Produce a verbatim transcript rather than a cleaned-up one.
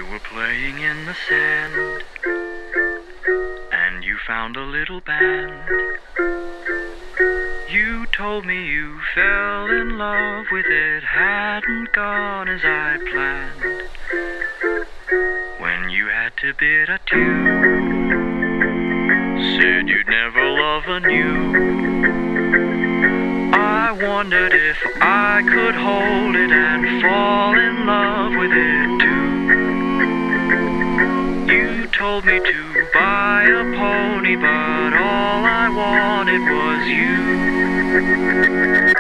were playing in the sand, and you found a little band. You told me you fell in love with it, hadn't gone as I planned. When you had to bid adieu, said you'd never love anew. I wondered if I could hold it and fall in love with it too. You told me to buy a pony, but all I wanted was you.